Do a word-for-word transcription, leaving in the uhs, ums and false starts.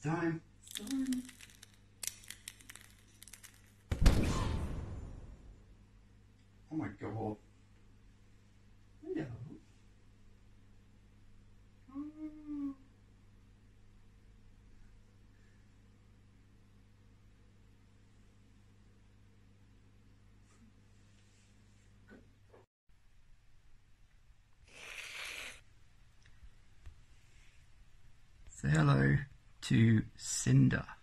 time. It's time. Oh my god. Hello. Oh. Say hello to Cinder.